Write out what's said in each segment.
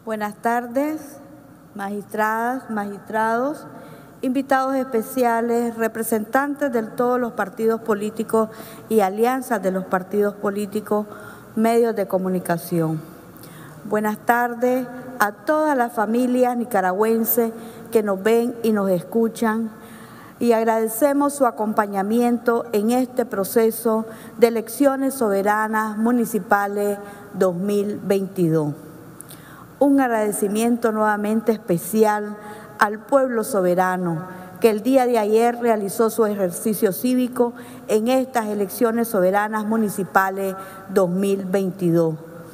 Buenas tardes, magistradas, magistrados, invitados especiales, representantes de todos los partidos políticos y alianzas de los partidos políticos, medios de comunicación. Buenas tardes a todas las familias nicaragüenses que nos ven y nos escuchan y agradecemos su acompañamiento en este proceso de elecciones soberanas municipales 2022. Un agradecimiento nuevamente especial al pueblo soberano que el día de ayer realizó su ejercicio cívico en estas elecciones soberanas municipales 2022.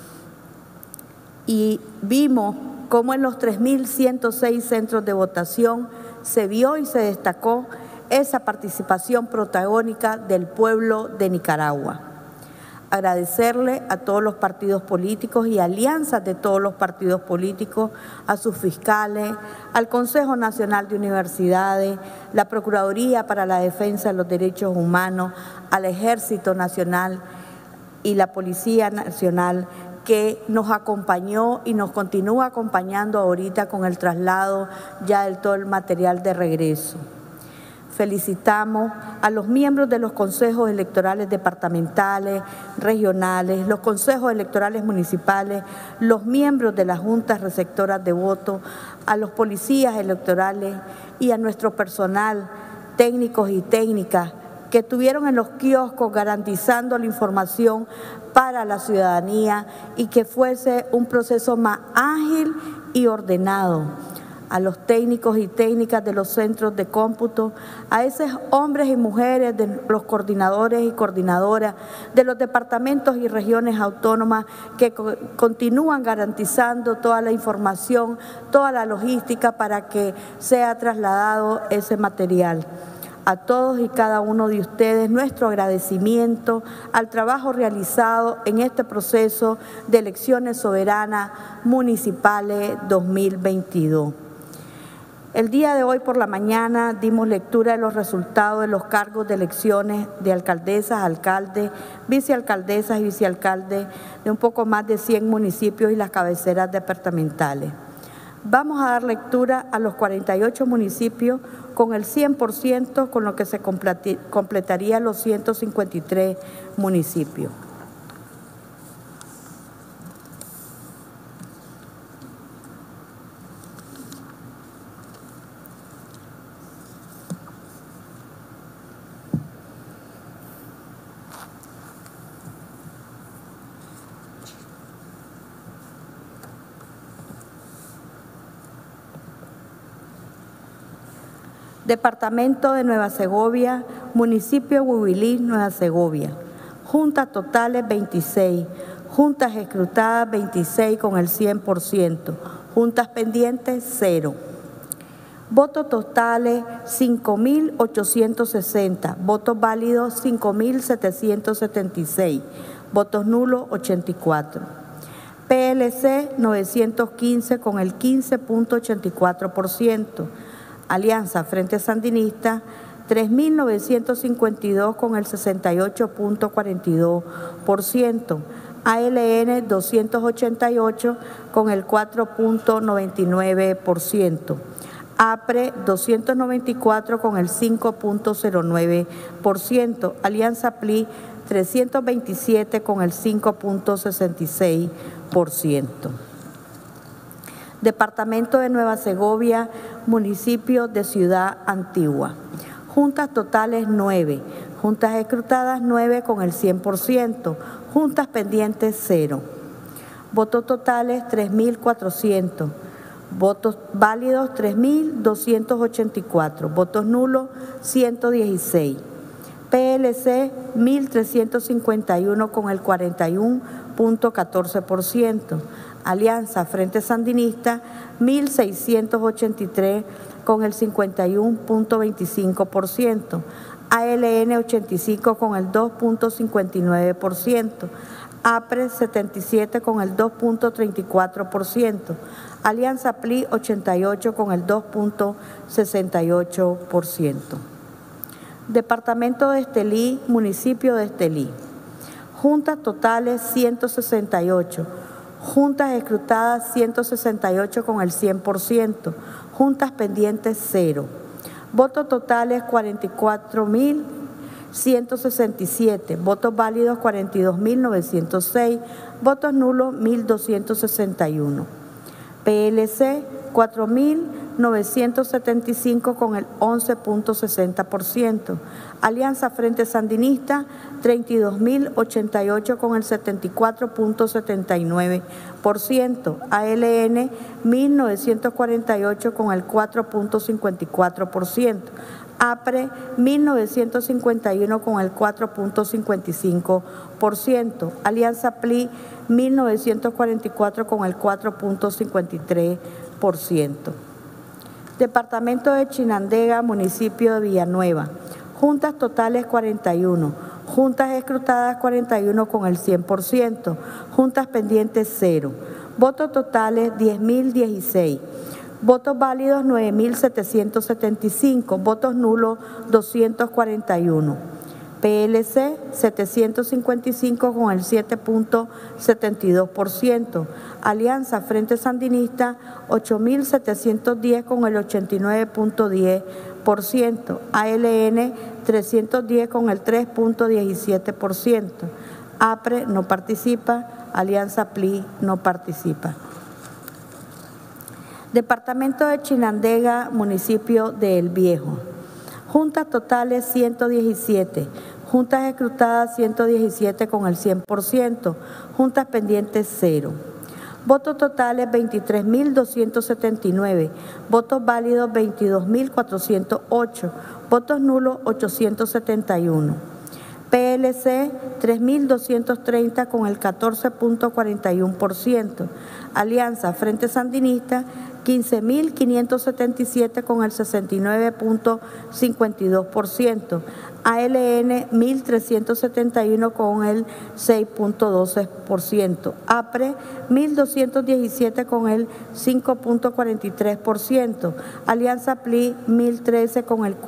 Y vimos cómo en los 3.106 centros de votación se vio y se destacó esa participación protagónica del pueblo de Nicaragua. Agradecerle a todos los partidos políticos y alianzas de todos los partidos políticos, a sus fiscales, al Consejo Nacional de Universidades, la Procuraduría para la Defensa de los Derechos Humanos, al Ejército Nacional y la Policía Nacional, que nos acompañó y nos continúa acompañando ahorita con el traslado ya de todo el material de regreso. Felicitamos a los miembros de los consejos electorales departamentales, regionales, los consejos electorales municipales, los miembros de las juntas receptoras de voto, a los policías electorales y a nuestro personal, técnicos y técnicas, que estuvieron en los kioscos garantizando la información para la ciudadanía y que fuese un proceso más ágil y ordenado. A los técnicos y técnicas de los centros de cómputo, a esos hombres y mujeres de los coordinadores y coordinadoras de los departamentos y regiones autónomas que continúan garantizando toda la información, toda la logística para que sea trasladado ese material. A todos y cada uno de ustedes nuestro agradecimiento al trabajo realizado en este proceso de elecciones soberanas municipales 2022. El día de hoy por la mañana dimos lectura de los resultados de los cargos de elecciones de alcaldesas, alcaldes, vicealcaldesas y vicealcaldes de un poco más de 100 municipios y las cabeceras departamentales. Vamos a dar lectura a los 48 municipios con el 100%, con lo que se completaría los 153 municipios. Departamento de Nueva Segovia, municipio de Huibilí, Nueva Segovia. Juntas totales 26, juntas escrutadas 26 con el 100%, juntas pendientes 0. Votos totales 5.860, votos válidos 5.776, votos nulos 84. PLC 915 con el 15.84%. Alianza Frente Sandinista, 3.952 con el 68.42%, ALN 288 con el 4.99%, APRE 294 con el 5.09%, Alianza PLI 327 con el 5.66%. Departamento de Nueva Segovia, municipio de Ciudad Antigua. Juntas totales 9, juntas escrutadas 9 con el 100%, juntas pendientes 0. Votos totales 3.400, votos válidos 3.284, votos nulos 116. PLC 1.351 con el 41.14%. Alianza Frente Sandinista, 1.683 con el 51.25%, ALN 85 con el 2.59%, APRE 77 con el 2.34%, Alianza PLI 88 con el 2.68%. Departamento de Estelí, municipio de Estelí. Juntas totales 168. Juntas escrutadas 168 con el 100%. Juntas pendientes 0. Votos totales 44.167. Votos válidos 42.906. Votos nulos 1.261. PLC 4.975 con el 11.60%. Alianza Frente Sandinista 32.088 con el 74.79%. ALN 1.948 con el 4.54%. APRE 1.951 con el 4.55%. Alianza PLI 1.944 con el 4.53%. Departamento de Chinandega, municipio de Villanueva. Juntas totales 41. Juntas escrutadas 41 con el 100%. Juntas pendientes 0. Votos totales 10.016. Votos válidos 9.775. Votos nulos 241. PLC 755 con el 7.72%. Alianza Frente Sandinista 8.710 con el 89.10%. ALN 310 con el 3.17%. APRE no participa. Alianza PLI no participa. Departamento de Chinandega, municipio de El Viejo. Juntas totales 117. Juntas escrutadas 117 con el 100%. Juntas pendientes 0. Votos totales 23.279. Votos válidos 22.408. Votos nulos 871. PLC 3.230 con el 14.41%. Alianza Frente Sandinista 15.577 con el 69.52%. ALN 1.371 con el 6.12%. APRE 1.217 con el 5.43%. Alianza PLI 1.013 con el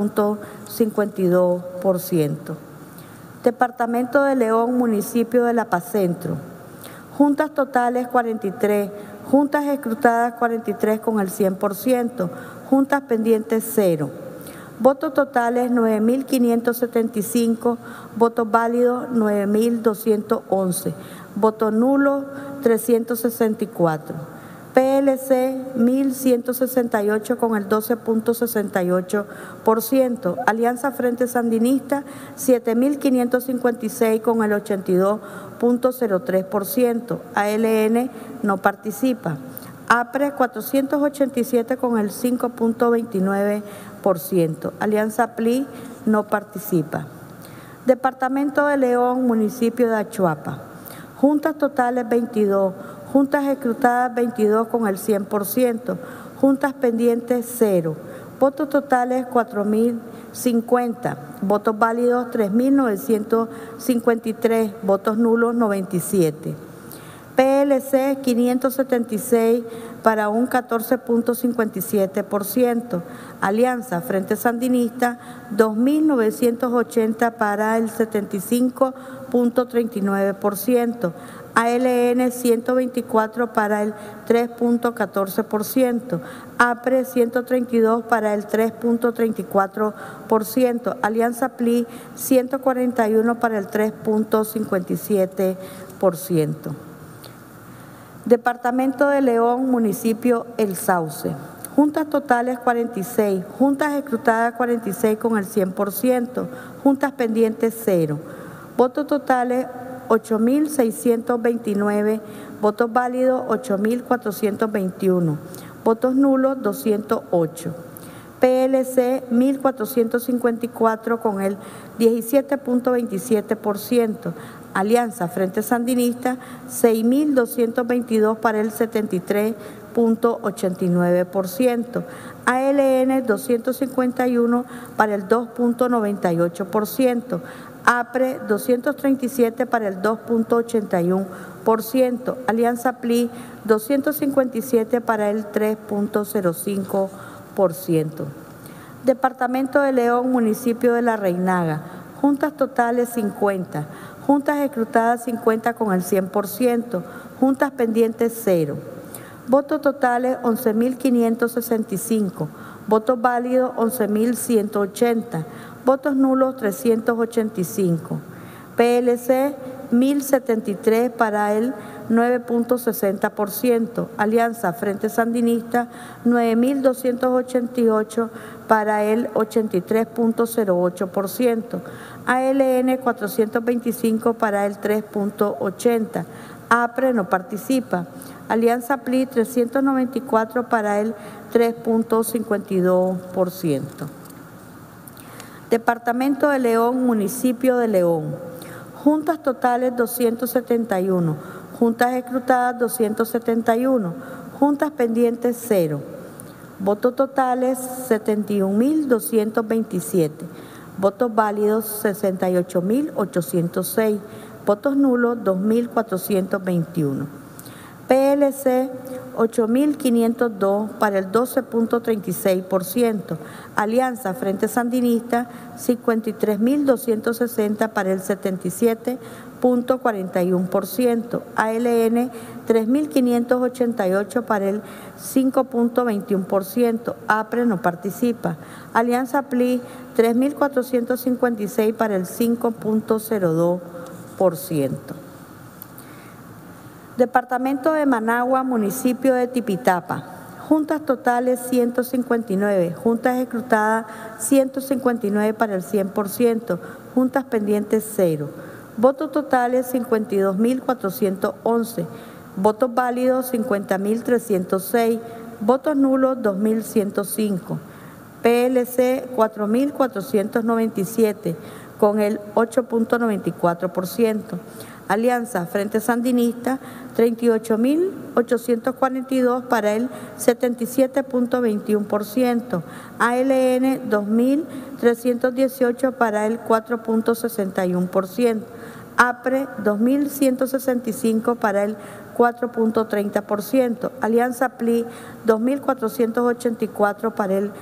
4.52%. Departamento de León, municipio de La Paz Centro. Juntas totales 43. Juntas escrutadas 43 con el 100%. Juntas pendientes 0. Votos totales 9.575. Votos válidos 9.211. Votos nulos 364. PLC 1.168 con el 12.68%. Alianza Frente Sandinista 7.556 con el 82.03%. ALN no participa. APRE 487 con el 5.29%. Alianza PLI no participa. Departamento de León, municipio de Achuapa. Juntas totales 22. Juntas escrutadas 22 con el 100%. Juntas pendientes 0. Votos totales 4.050. Votos válidos 3.953. Votos nulos 97. PLC 576 para un 14.57%. Alianza Frente Sandinista 2.980 para el 75.39%. ALN 124 para el 3.14%, APRE 132 para el 3.34%, Alianza PLI 141 para el 3.57%. Departamento de León, municipio El Sauce. Juntas totales 46, juntas escrutadas 46 con el 100%, juntas pendientes 0. Votos totales 8.629, votos válidos 8.421, votos nulos 208. PLC 1.454 con el 17.27%. Alianza Frente Sandinista 6.222 para el 73.89%. ALN 251 para el 2.98%. APRE 237 para el 2.81%. Alianza PLI 257 para el 3.05%. Departamento de León, municipio de La Reinaga. Juntas totales 50. Juntas escrutadas 50 con el 100%. Juntas pendientes 0. Votos totales 11.565. Votos válidos 11.180. Votos nulos 385. PLC 1.073 para el 9.60%. Alianza Frente Sandinista 9.288 para el 83.08%. ALN 425 para el 3.80%. APRE no participa. Alianza PLI 394 para el 3.52%. Departamento de León, Municipio de León. Juntas totales 271. Juntas escrutadas 271. Juntas pendientes 0. Votos totales 71.227. Votos válidos 68.806. Votos nulos 2.421. PLC 8.502 para el 12.36%. Alianza Frente Sandinista 53.260 para el 77.41%. ALN 3.588 para el 5.21%. APRE no participa. Alianza PLI 3.456 para el 5.02%. Departamento de Managua, Municipio de Tipitapa. Juntas totales 159. Juntas escrutadas 159 para el 100%. Juntas pendientes 0. Votos totales 52.411. Votos válidos 50.306. Votos nulos 2.105. PLC 4.497 con el 8.94%. Alianza Frente Sandinista 38.842 para el 77.21%. ALN 2.318 para el 4.61%. APRE 2.165 para el 4.30%. Alianza PLI 2.484 para el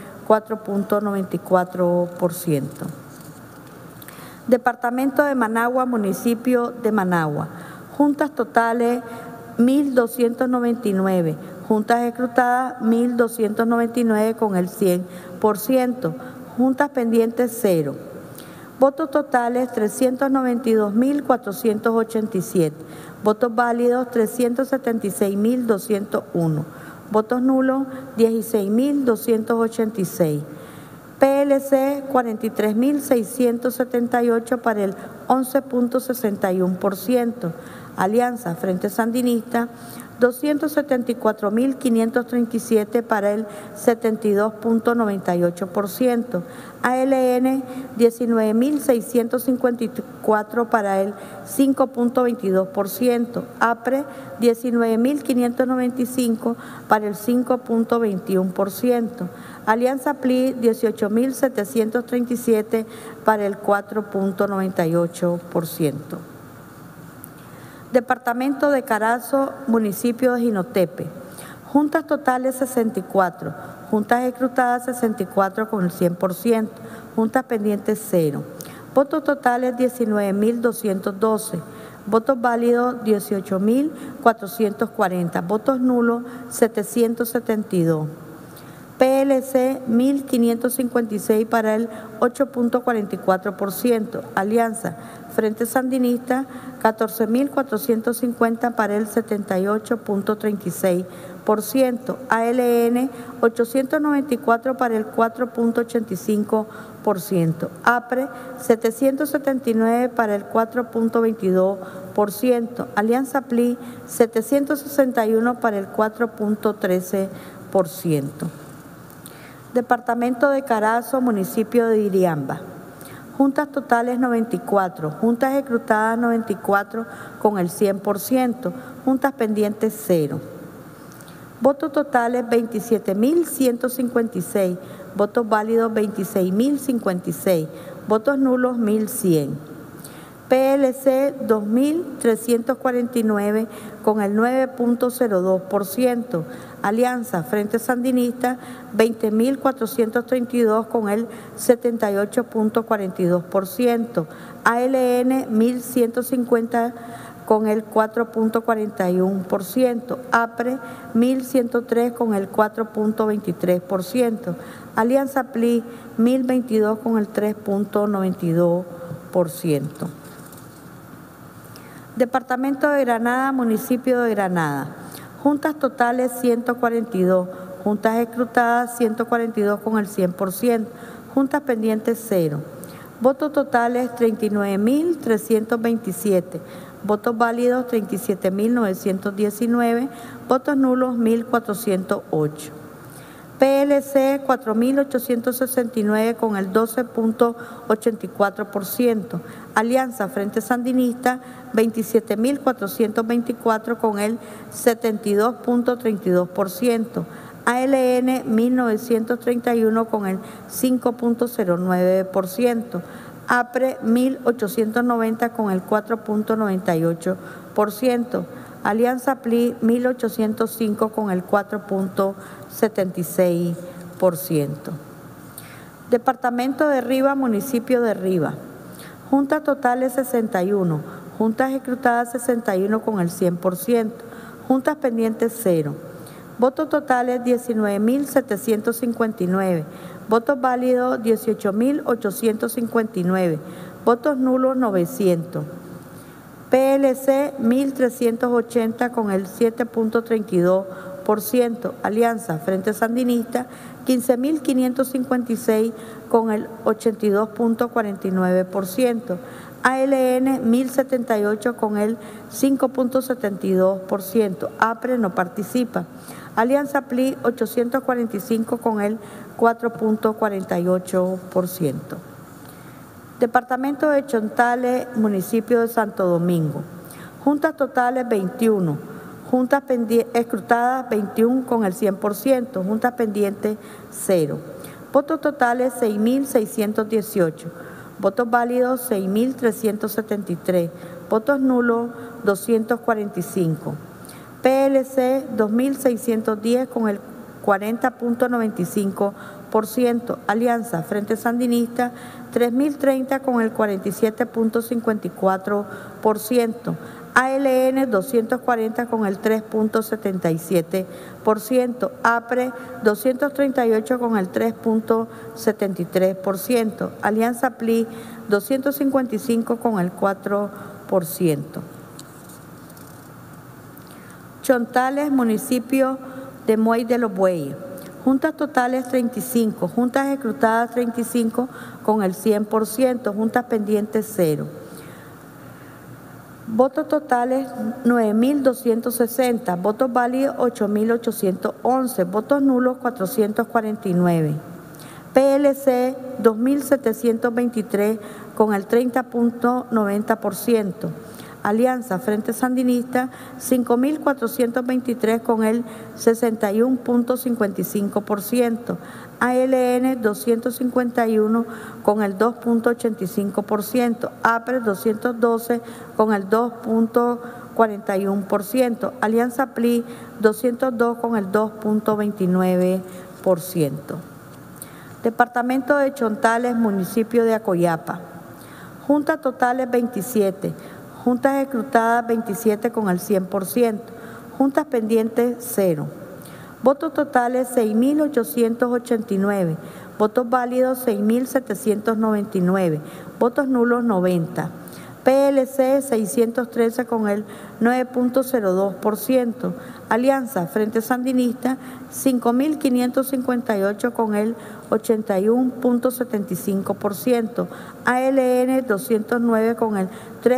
4.94%. Departamento de Managua, Municipio de Managua. Juntas totales 1.299. Juntas escrutadas 1.299 con el 100%. Juntas pendientes 0. Votos totales 392.487. Votos válidos 376.201. Votos nulos 16.286. PLC 43.678 para el 11.61%. Alianza Frente Sandinista 274.537 para el 72.98%. ALN 19.654 para el 5.22%. APRE 19.595 para el 5.21%. Alianza PLI 18.737 para el 4.98%. Departamento de Carazo, Municipio de Jinotepe. Juntas totales 64. Juntas escrutadas 64 con el 100%. Juntas pendientes 0. Votos totales 19.212. Votos válidos 18.440. Votos nulos 772. PLC 1.556 para el 8.44%. Alianza Frente Sandinista 14.450 para el 78.36%. ALN 894 para el 4.85%. APRE 779 para el 4.22%. Alianza PLI 761 para el 4.13%. Departamento de Carazo, Municipio de Iriamba. Juntas totales 94, juntas escrutadas 94 con el 100%, juntas pendientes 0. Votos totales 27.156, votos válidos 26.056, votos nulos 1.100. PLC 2.349 con el 9.02%, Alianza Frente Sandinista 20.432 con el 78.42%, ALN 1.150 con el 4.41%, APRE 1.103 con el 4.23%, Alianza PLI 1.022 con el 3.92%. Departamento de Granada, Municipio de Granada. Juntas totales 142, juntas escrutadas 142 con el 100%, juntas pendientes 0. Votos totales 39.327, votos válidos 37.919, votos nulos 1.408. PLC 4.869 con el 12.84%, Alianza Frente Sandinista 27.424 con el 72.32%, ALN 1.931 con el 5.09%, APRE 1.890 con el 4.98%, Alianza PLI 1.805 con el 4.76%. Departamento de Riva, Municipio de Riva. Juntas totales 61, juntas escrutadas 61 con el 100%, juntas pendientes 0. Votos totales 19.759, votos válidos 18.859, votos nulos 900. PLC 1.380 con el 7.32%, Alianza Frente Sandinista 15.556 con el 82.49%, ALN 1.078 con el 5.72%, APRE no participa, Alianza PLI 845 con el 4.48%. Departamento de Chontales, Municipio de Santo Domingo. Juntas totales 21, juntas escrutadas 21 con el 100%, juntas pendientes 0. Votos totales 6.618, votos válidos 6.373, votos nulos 245. PLC 2.610 con el 40.95%, Alianza Frente Sandinista 3.030 con el 47.54%, ALN 240 con el 3.77%, APRE 238 con el 3.73%, Alianza PLI 255 con el 4%. Chontales, Municipio de Muey de los Bueyes. Juntas totales 35, juntas escrutadas 35 con el 100%, juntas pendientes 0. Votos totales 9.260, votos válidos 8.811, votos nulos 449. PLC 2.723 con el 30.90%. Alianza Frente Sandinista 5.423 con el 61.55%, ALN 251 con el 2.85%, APRE 212 con el 2.41%, Alianza PLI 202 con el 2.29%. Departamento de Chontales, Municipio de Acoyapa. Juntas totales 27. Juntas escrutadas 27 con el 100%, juntas pendientes 0. Votos totales 6.889, votos válidos 6.799, votos nulos 90. PLC 613 con el 9.02%, Alianza Frente Sandinista 5.558 con el 81.75%, ALN 209 con el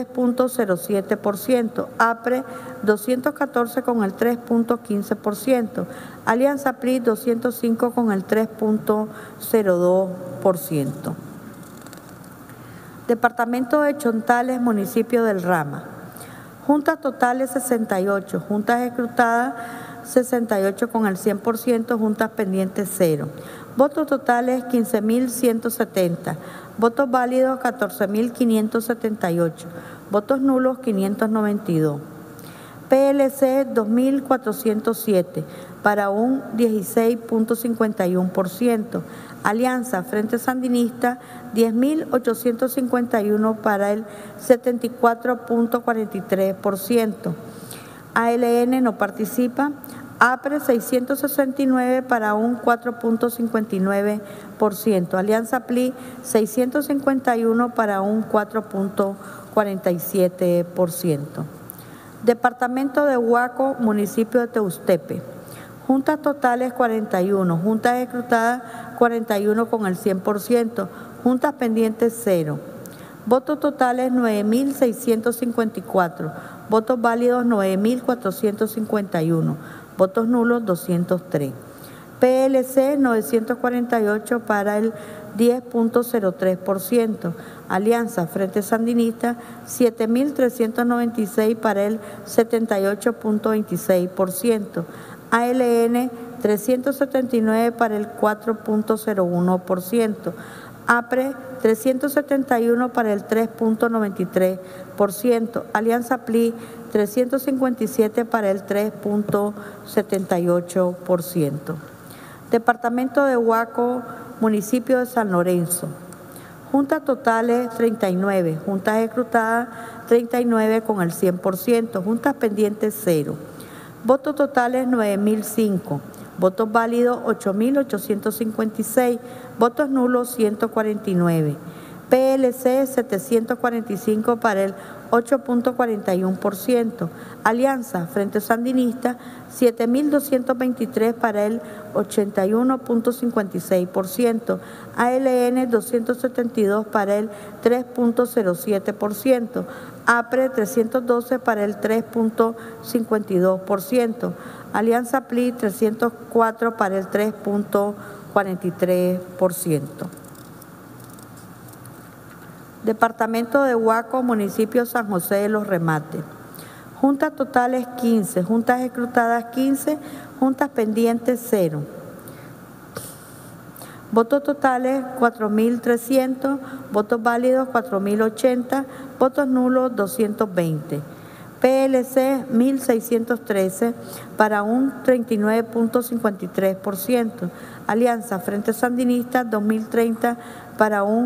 3.07%, APRE 214 con el 3.15%, Alianza PLI 205 con el 3.02%. Departamento de Chontales, Municipio del Rama. Juntas totales 68, juntas escrutadas 68 con el 100%, juntas pendientes 0. Votos totales 15.170, votos válidos 14.578, votos nulos 592. PLC 2.407 para un 16.51%. Alianza Frente Sandinista 10.851 para el 74.43%. ALN no participa. APRE 669 para un 4.59%. Alianza PLI 651 para un 4.47%. Departamento de Huaco, municipio de Teustepe. Juntas totales 41, juntas escrutadas 41 con el 100%, juntas pendientes 0. Votos totales 9.654, votos válidos 9.451, votos nulos 203. PLC 948 para el 10.03%. Alianza Frente Sandinista 7.396 para el 78.26%. ALN 379 para el 4.01%. APRE 371 para el 3.93%. Alianza PLI 357 para el 3.78%. Departamento de Huaco, municipio de San Lorenzo. Juntas totales 39, juntas escrutadas 39 con el 100%, juntas pendientes 0. Votos totales 9.005, votos válidos 8.856, votos nulos 149. PLC 745 para el 8.41%. Alianza Frente Sandinista 7.223 para el 81.56%. ALN 272 para el 3.07%. APRE 312 para el 3.52%. Alianza PLI 304 para el 3.43%. Departamento de Huaco, municipio San José de los Remates. Juntas totales 15, juntas escrutadas 15, juntas pendientes 0. Votos totales 4.300, votos válidos 4.080, votos nulos 220. PLC 1.613 para un 39.53%. Alianza Frente Sandinista 2.030 para un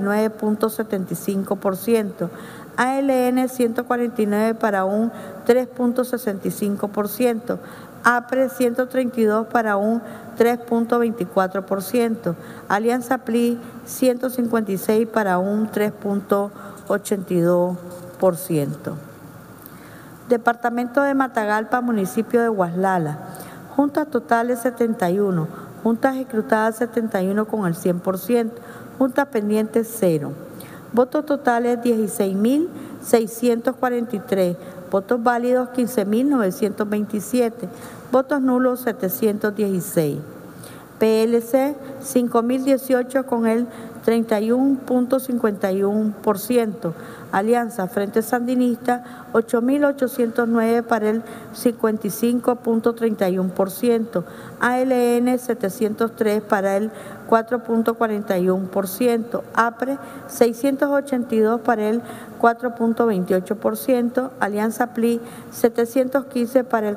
49.75%. ALN 149 para un 3.65%. APRE 132 para un 3.24%. Alianza PLI 156 para un 3.82%. Departamento de Matagalpa, municipio de Guaslala. Juntas totales 71, juntas escrutadas 71 con el 100%, juntas pendientes 0. Votos totales 16.643, votos válidos 15.927, votos nulos 716. PLC 5.018 con el 31.51%. Alianza Frente Sandinista 8.809 para el 55.31%. ALN 703 para el 4.41%. APRE 682 para el 4.28%. Alianza PLI 715 para el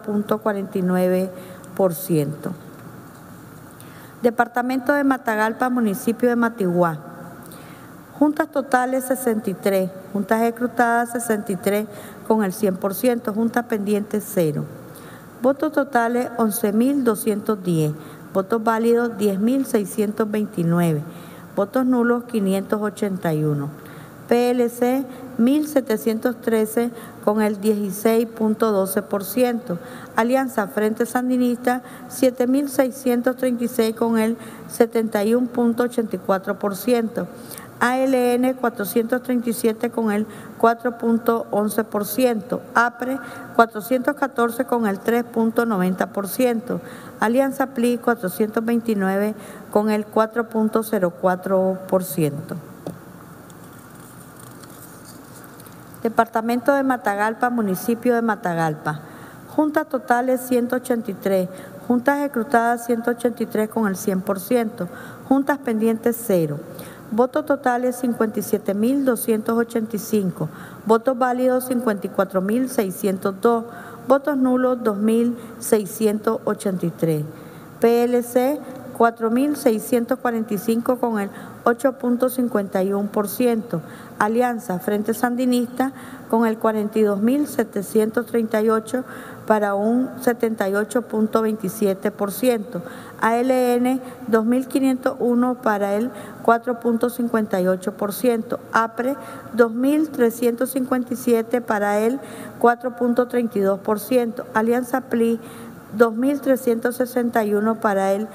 4.49%. Departamento de Matagalpa, municipio de Matiguá. Juntas totales 63, juntas escrutadas 63 con el 100%, juntas pendientes 0. Votos totales 11.210, votos válidos 10.629, votos nulos 581. PLC 1.713 con el 16.12%. Alianza Frente Sandinista 7.636 con el 71.84%. ALN 437 con el 4.11%, APRE 414 con el 3.90%, Alianza PLI 429 con el 4.04%. Departamento de Matagalpa, Municipio de Matagalpa. Juntas totales 183, juntas ejecutadas 183 con el 100%, juntas pendientes 0. Votos totales 57.285, votos válidos 54.602, votos nulos 2.683. PLC 4.645 con el 8.51%. Alianza Frente Sandinista con el 42.738 para un 78.27%. ALN 2.501 para el 4.58%. APRE 2.357 para el 4.32%. Alianza PLI 2.361 para el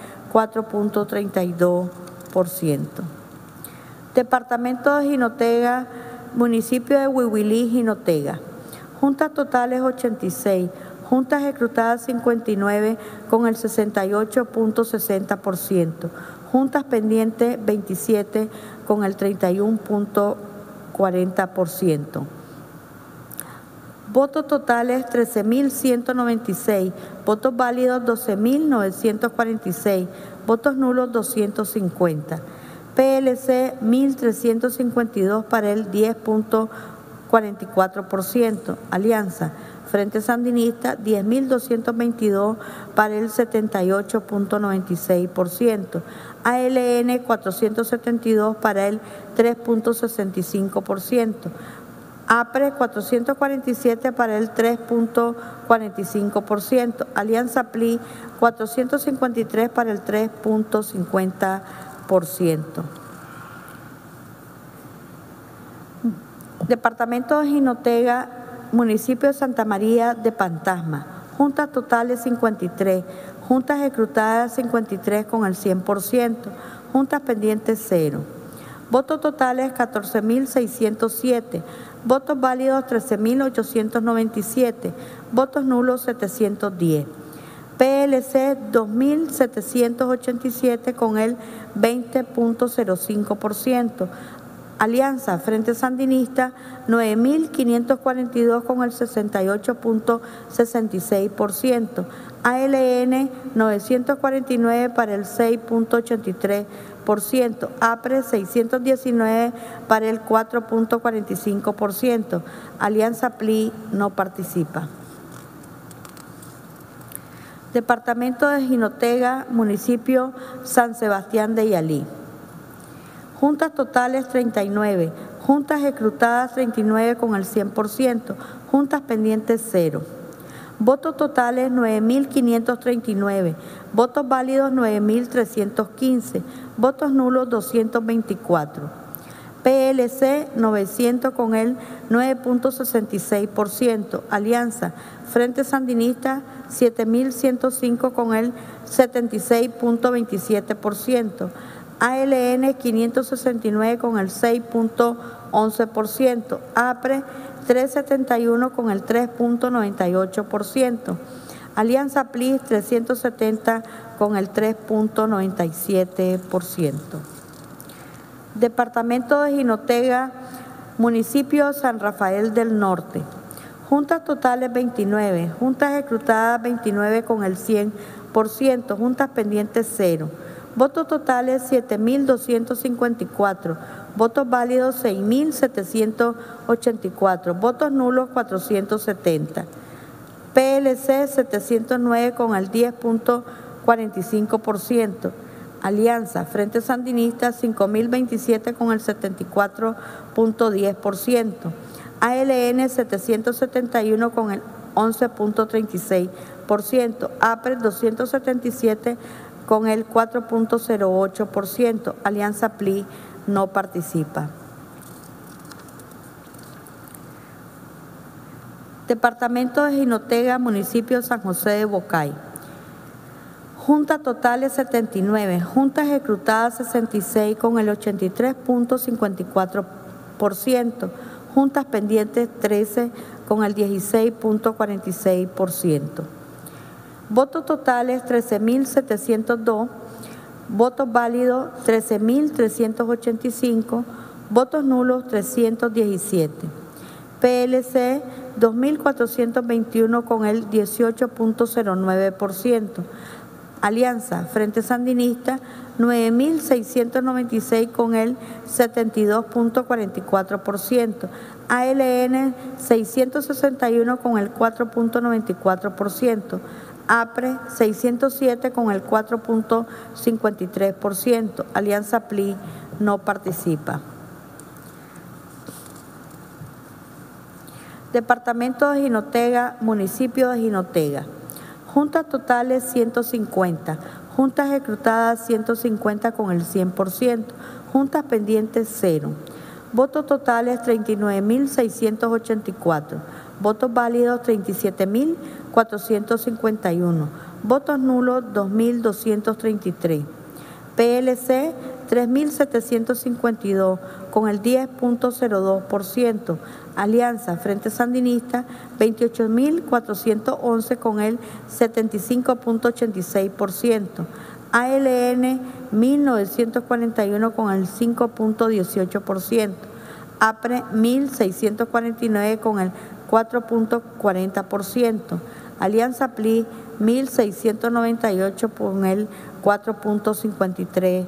4.32%. Departamento de Jinotega, Municipio de Huihuilí, Jinotega. Juntas totales 86, juntas ejecutadas 59 con el 68.60%, juntas pendientes 27 con el 31.40%. Votos totales 13.196, votos válidos 12.946, votos nulos 250. PLC 1.352 para el 10.44%. Alianza Frente Sandinista 10.222 para el 78.96%. ALN 472 para el 3.65%. APRE 447 para el 3.45%. Alianza PLI 453 para el 3.50%. Departamento de Jinotega, Municipio de Santa María de Pantasma. Juntas totales 53, juntas ejecutadas 53 con el 100%, juntas pendientes 0. Votos totales 14.607, votos válidos 13.897, votos nulos 710. PLC 2.787 con el 20.05%. Alianza Frente Sandinista 9.542 con el 68.66%. ALN 949 para el 6.83%. APRE 619 para el 4.45%. Alianza PLI no participa. Departamento de Jinotega, Municipio San Sebastián de Yalí. Juntas totales 39, juntas ejecutadas 39 con el 100%, juntas pendientes 0. Votos totales 9.539, votos válidos 9.315, votos nulos 224. PLC 900 con el 9.66%, Alianza Frente Sandinista 7.105 con el 76.27%. ALN 569 con el 6.11%, APRE 371 con el 3.98%, Alianza PLI 370 con el 3.97%. Departamento de Jinotega, Municipio San Rafael del Norte. Juntas totales 29, juntas ejecutadas 29 con el 100%, juntas pendientes 0. Votos totales 7.254, votos válidos 6.784, votos nulos 470. PLC 709 con el 10.45%. Alianza Frente Sandinista 5.027 con el 74.10%. ALN 771 con el 11.36%. APRE 277 con el 4.08%. Alianza PLI no participa. Departamento de Jinotega, Municipio San José de Bocay. Juntas totales 79, juntas ejecutadas 66 con el 83.54%, juntas pendientes 13 con el 16.46%. Votos totales 13.702, votos válidos 13.385, votos nulos 317. PLC 2.421 con el 18.09%. Alianza Frente Sandinista 9.696 con el 72.44%. ALN 661 con el 4.94%. APRE 607 con el 4.53%. Alianza PLI no participa. Departamento de Jinotega, municipio de Jinotega. Juntas totales 150, juntas ejecutadas 150 con el 100%, juntas pendientes 0. Votos totales 39.684, votos válidos 37.451, votos nulos 2.233. PLC 3.752 con el 10.02%. Alianza Frente Sandinista 28.411 con el 75.86%. ALN 1.941 con el 5.18%. APRE 1.649 con el 4.40%. Alianza PLI 1.698 con el 4.53%.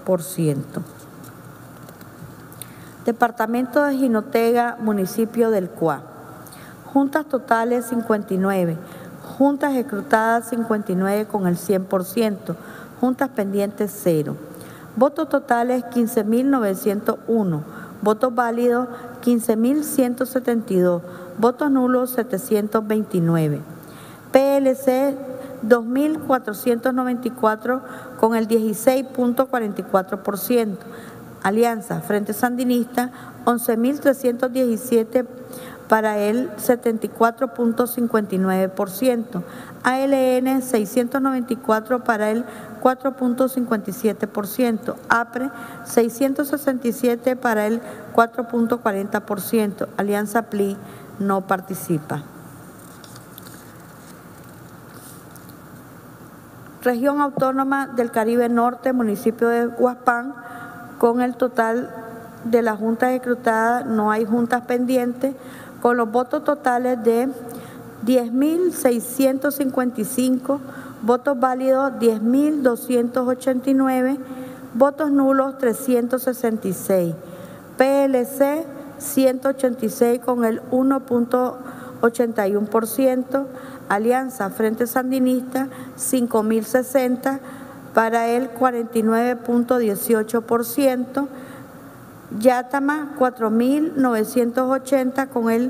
Departamento de Jinotega, municipio del Cuá. Juntas totales 59, juntas ejecutadas 59 con el 100%, juntas pendientes 0. Votos totales 15.901, votos válidos 15.172, votos nulos 729. PLC 2.494 con el 16.44%. Alianza Frente Sandinista 11.317 para el 74.59%. ALN 694 para el 4.57%. APRE 667 para el 4.40%. Alianza PLI no participa. Región Autónoma del Caribe Norte, municipio de Huaspán, con el total de las juntas ejecutadas, no hay juntas pendientes, con los votos totales de 10.655, votos válidos 10.289, votos nulos 366. PLC 186 con el 1.81%. Alianza Frente Sandinista 5.060 para el 49.18%, Yátama 4.980 con el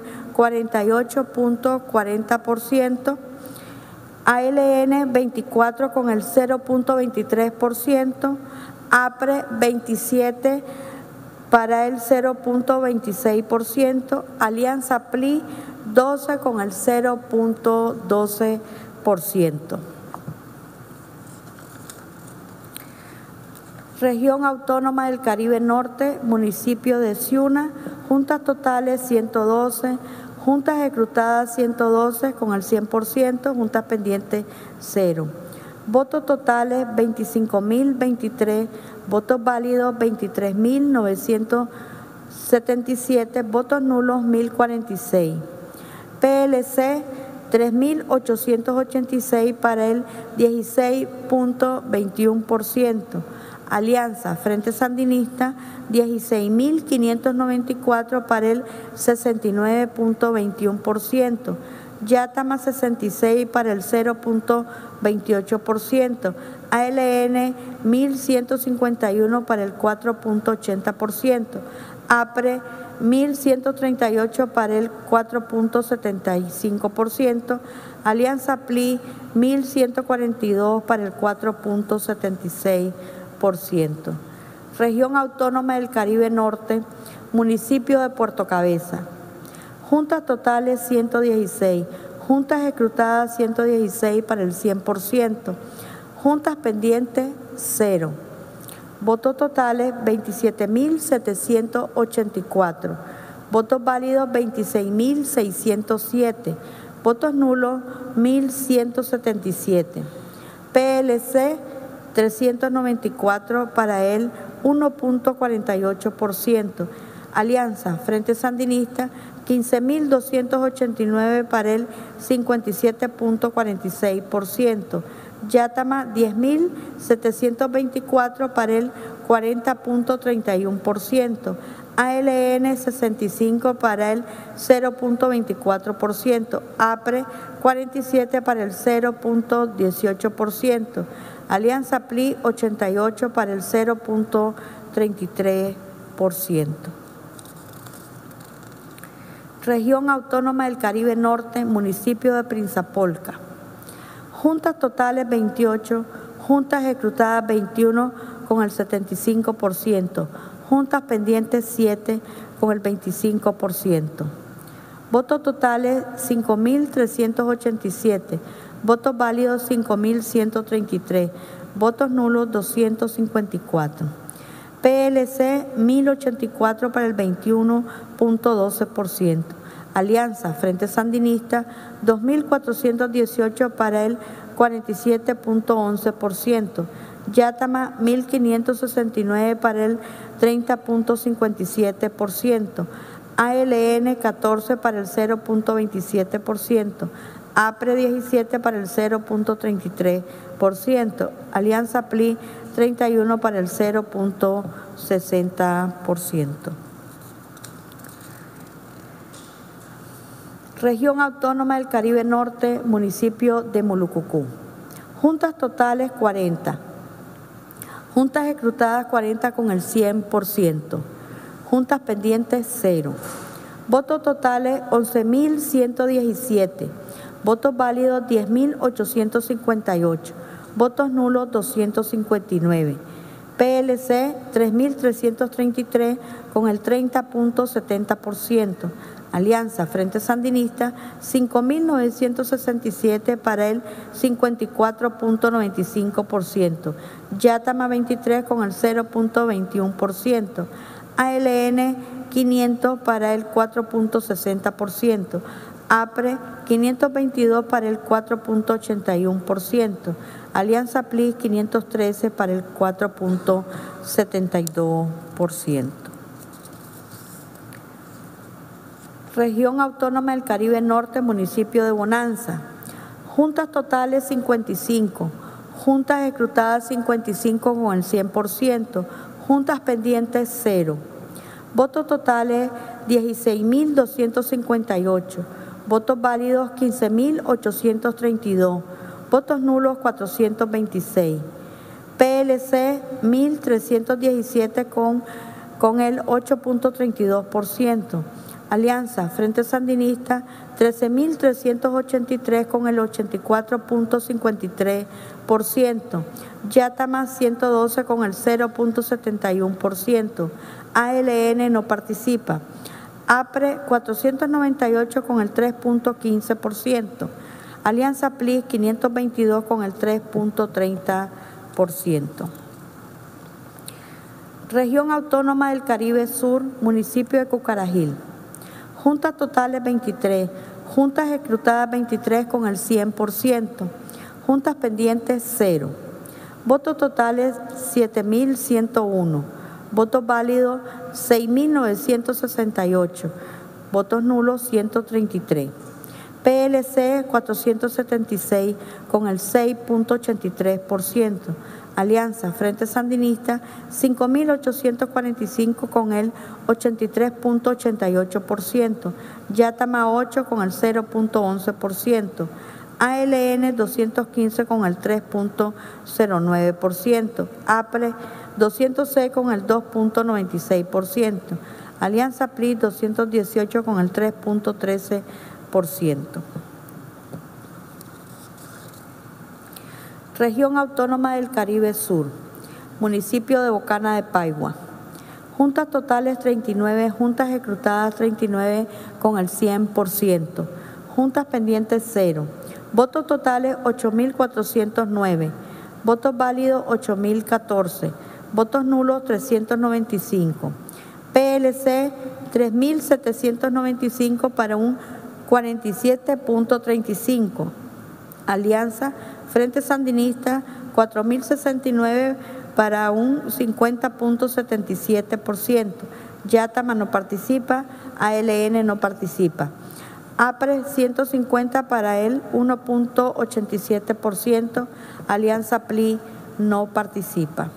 48.40%, ALN 24 con el 0.23%, APRE 27 para el 0.26%, Alianza PLI 12 con el 0.12%. Región Autónoma del Caribe Norte, municipio de Ciuna, juntas totales 112, juntas ejecutadas 112 con el 100%, juntas pendientes 0. Votos totales 25.023, votos válidos 23.977, votos nulos 1.046. PLC 3.886 para el 16.21%. Alianza Frente Sandinista 16.594 para el 69.21%. Yátama 66 para el 0.28%. ALN 1.151 para el 4.80%. APRE 1.138 para el 4.75%. Alianza PLI 1.142 para el 4.76%. Región Autónoma del Caribe Norte, municipio de Puerto Cabeza. Juntas totales 116, juntas ejecutadas 116 para el 100%, juntas pendientes 0. Votos totales 27.784, votos válidos 26.607, votos nulos 1.177. PLC 394 para el 1.48%. Alianza Frente Sandinista 15.289 para el 57.46%. Yátama 10.724 para el 40.31%. ALN 65 para el 0.24%. APRE 47 para el 0.18%. Alianza PLI 88 para el 0.33%. Región Autónoma del Caribe Norte, municipio de Prinzapolca. Juntas totales 28, juntas ejecutadas 21 con el 75%, juntas pendientes 7 con el 25%. Votos totales 5.387, votos válidos 5.133, votos nulos 254. PLC 1.084 para el 21.12%. Alianza Frente Sandinista 2.418 para el 47.11%. Yátama 1.569 para el 30.57%. ALN 14 para el 0.27%. APRE 17 para el 0.33%. Alianza PLI 31 para el 0.60%. Región Autónoma del Caribe Norte, municipio de Mulucucú. Juntas totales 40. Juntas ejecutadas 40 con el 100%. Juntas pendientes 0. Votos totales 11.117. Votos válidos 10.858. Votos nulos 259. PLC 3.333 con el 30.70%. Alianza Frente Sandinista 5.967 para el 54.95%. Yátama 23 con el 0.21%. ALN 500 para el 4.60%. APRE 522 para el 4.81%. Alianza PLI 513 para el 4.72%. Región Autónoma del Caribe Norte, municipio de Bonanza. Juntas totales 55. Juntas ejecutadas 55 con el 100%. Juntas pendientes 0. Votos totales 16.258. Votos válidos 15.832. Votos nulos 426. PLC 1.317 con el 8.32%. Alianza Frente Sandinista 13.383 con el 84.53%. Yátama 112 con el 0.71%. ALN no participa. APRE 498 con el 3.15%. Alianza PLI 522 con el 3.30%. Región Autónoma del Caribe Sur, municipio de Cucarajil. Juntas totales 23, juntas ejecutadas 23 con el 100%, juntas pendientes 0. Votos totales 7.101, votos válidos 6.968, votos nulos 133. PLC 476 con el 6.83%. Alianza Frente Sandinista 5.845 con el 83.88%. Yátama 8 con el 0.11%. ALN 215 con el 3.09%. APRE 206 con el 2.96%. Alianza PLI 218 con el 3.13%. Región Autónoma del Caribe Sur, municipio de Bocana de Paigua. Juntas totales 39, juntas ejecutadas 39 con el 100%. Juntas pendientes 0. Votos totales 8.409. Votos válidos 8.014. Votos nulos 395. PLC 3.795 para un 47.35. Alianza Frente Sandinista 4.069 para un 50.77%. Yátama no participa. ALN no participa. APRE 150 para el 1.87%. Alianza PLI no participa.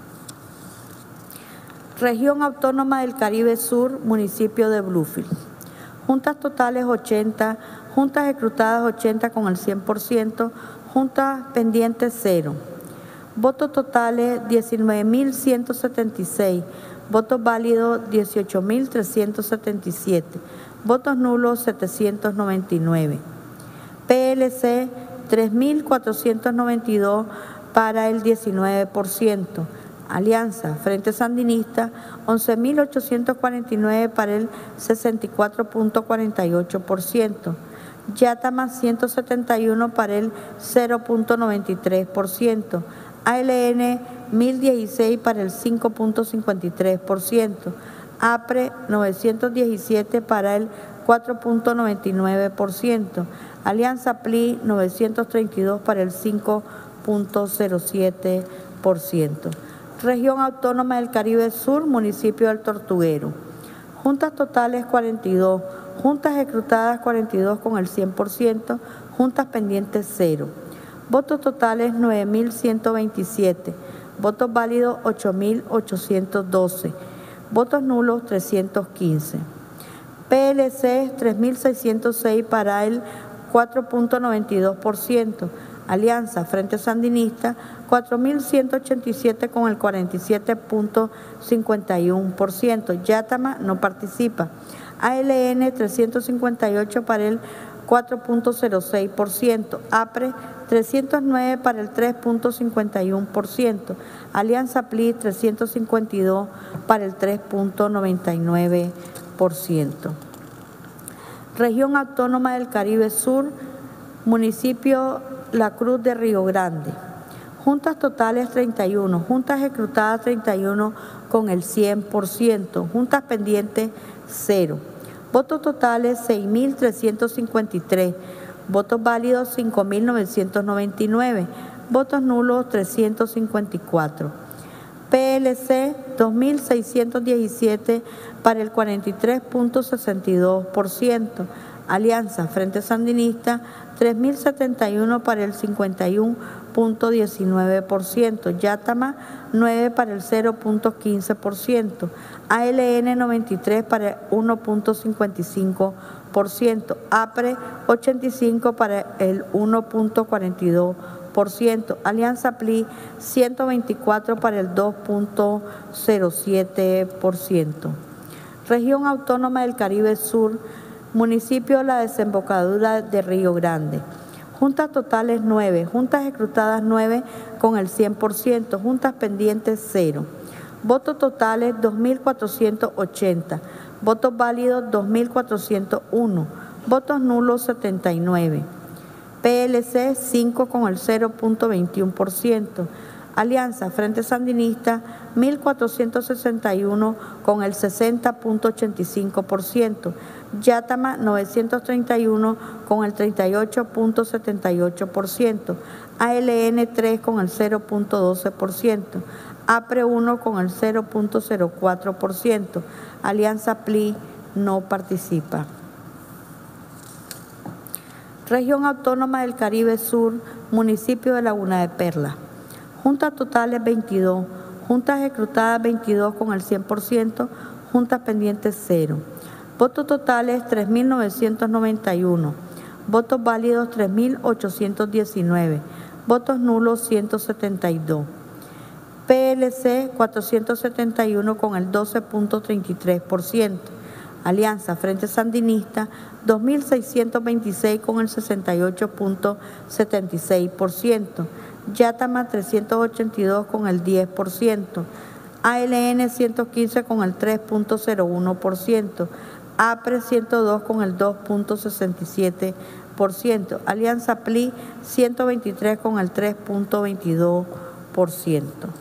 Región Autónoma del Caribe Sur, municipio de Bluefield. Juntas totales 80, juntas escrutadas 80 con el 100%, juntas pendientes 0. Votos totales 19.176, votos válidos 18.377, votos nulos 799. PLC 3.492 para el 19%. Alianza Frente Sandinista 11.849 para el 64.48%. Yátama 171 para el 0.93%. ALN 1.016 para el 5.53%. APRE 917 para el 4.99%. Alianza PLI 932 para el 5.07%. Región Autónoma del Caribe Sur, municipio del Tortuguero. Juntas totales 42, juntas escrutadas 42 con el 100%, juntas pendientes 0. Votos totales 9.127, votos válidos 8.812, votos nulos 315. PLC 3.606 para el 4.92%. Alianza Frente Sandinista 4.187 con el 47.51%. Yátama no participa. ALN 358 para el 4.06%. APRE 309 para el 3.51%. Alianza PLI 352 para el 3.99%. Región Autónoma del Caribe Sur, municipio La Cruz de Río Grande. Juntas totales 31, juntas escrutadas 31 con el 100%, juntas pendientes 0. Votos totales 6.353, votos válidos 5.999, votos nulos 354. PLC 2.617 para el 43.62%. Alianza Frente Sandinista 3.071 para el 51.19%, Yátama 9 para el 0.15%, ALN 93 para el 1.55%, APRE 85 para el 1.42%, Alianza PLI 124 para el 2.07%. Región Autónoma del Caribe Sur, municipio de la Desembocadura de Río Grande. Juntas totales 9, juntas escrutadas 9 con el 100%, juntas pendientes 0. Votos totales 2.480, votos válidos 2.401, votos nulos 79. PLC 5 con el 0.21%. Alianza Frente Sandinista 1.461 con el 60.85%. Yátama 931 con el 38.78%. ALN 3 con el 0.12%. APRE 1 con el 0.04%. Alianza PLI no participa. Región Autónoma del Caribe Sur, municipio de Laguna de Perla. Juntas totales 22, juntas escrutadas 22 con el 100%, juntas pendientes 0. Votos totales 3.991, votos válidos 3.819, votos nulos 172. PLC 471 con el 12.33%. Alianza Frente Sandinista 2.626 con el 68.76%. Yátama 382 con el 10%. ALN 115 con el 3.01%. APRE 102 con el 2.67%. Alianza PLI 123 con el 3.22%.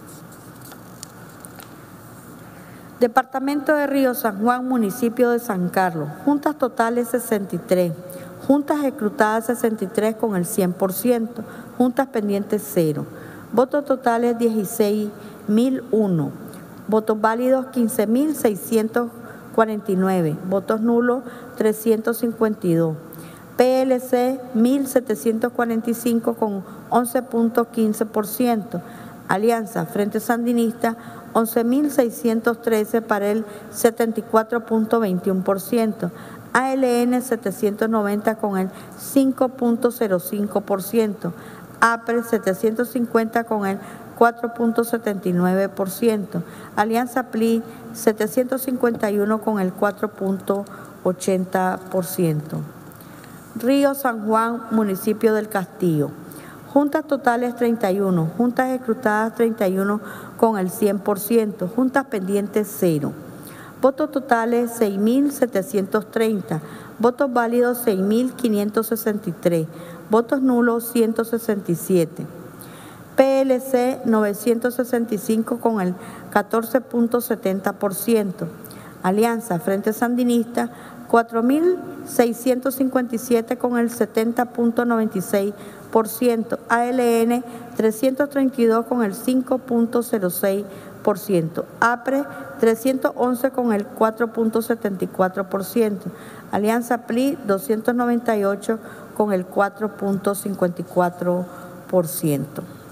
Departamento de Río San Juan, municipio de San Carlos. Juntas totales 63. Juntas escrutadas 63 con el 100%. Juntas pendientes 0. Votos totales 16.001. Votos válidos 15.600 49, votos nulos 352. PLC 1.745 con 11.15%. Alianza Frente Sandinista 11.613 para el 74.21%. ALN 790 con el 5.05%. APRE 750 con el 4.79%. Alianza PLI 751 con el 4.80%. Río San Juan, municipio del Castillo. Juntas totales 31, juntas escrutadas 31 con el 100%, juntas pendientes 0. Votos totales 6.730, votos válidos 6.563, votos nulos 167. PLC 965 con el 14.70%. Alianza Frente Sandinista 4.657 con el 70.96%. ALN 332 con el 5.06%. APRE 311 con el 4.74%. Alianza PLI 298 con el 4.54%.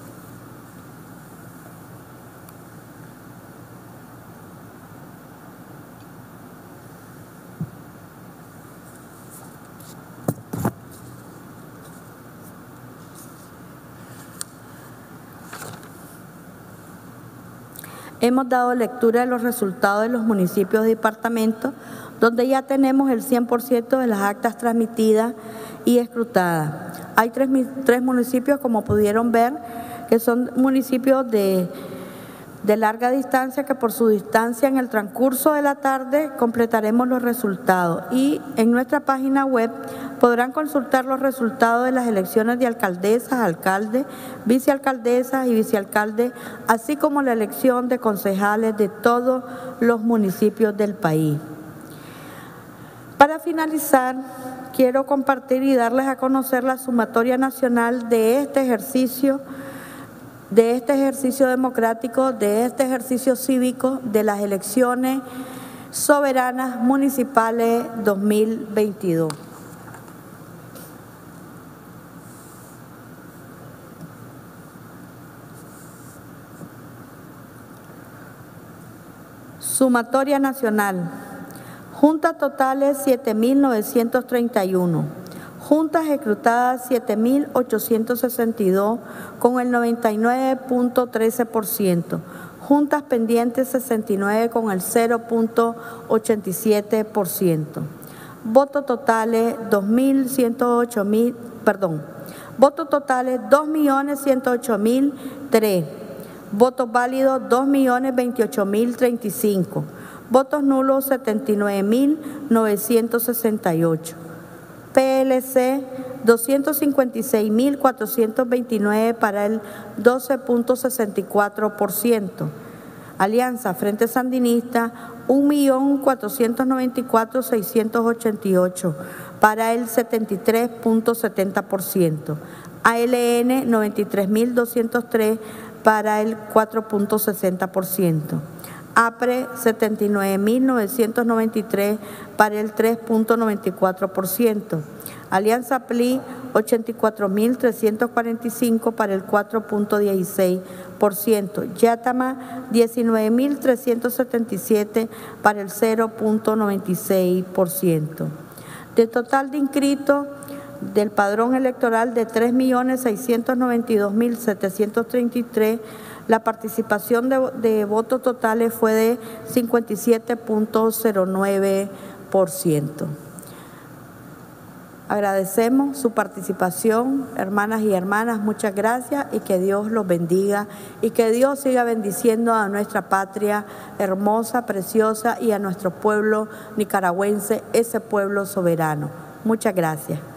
Hemos dado lectura de los resultados de los municipios de departamento, donde ya tenemos el 100% de las actas transmitidas y escrutadas. Hay tres municipios, como pudieron ver, que son municipios de larga distancia, que por su distancia en el transcurso de la tarde completaremos los resultados. Y en nuestra página web podrán consultar los resultados de las elecciones de alcaldesas, alcaldes, vicealcaldesas y vicealcaldes, así como la elección de concejales de todos los municipios del país. Para finalizar, quiero compartir y darles a conocer la sumatoria nacional de este ejercicio democrático, de este ejercicio cívico de las elecciones soberanas municipales 2022. Sumatoria nacional. Juntas totales 7.931. Juntas escrutadas 7.862 con el 99.13%. Juntas pendientes 69 con el 0.87%. Votos totales 2.108.003. Votos válidos 2.028.035. Votos nulos 79.968. PLC 256.429 para el 12.64%. Alianza Frente Sandinista 1.494.688 para el 73.70%. ALN 93.203 para el 4.60%. APRE 79.993 para el 3.94%. Alianza PLI 84.345 para el 4.16%. Yátama 19.377 para el 0.96%. De total de inscritos del padrón electoral de 3.692.733, la participación de votos totales fue de 57.09%. Agradecemos su participación, hermanas y hermanas, muchas gracias y que Dios los bendiga y que Dios siga bendiciendo a nuestra patria hermosa, preciosa y a nuestro pueblo nicaragüense, ese pueblo soberano. Muchas gracias.